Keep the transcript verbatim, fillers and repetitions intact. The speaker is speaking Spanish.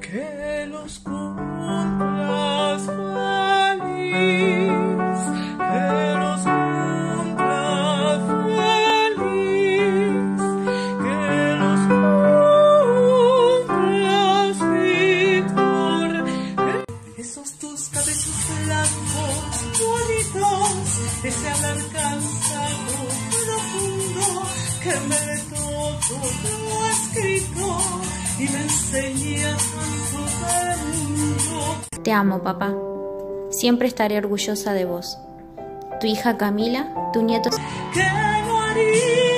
que los cumplas feliz, que los cumplas feliz, que los cumplas, Víctor. Esos tus cabellos blancos, bonitos, ese hablar cansado, profundo, que me de todo lo escrito y me enseña tanto del mundo. Te amo, papá. Siempre estaré orgullosa de vos. Tu hija Camila, tu nieto... ¿Qué no haría?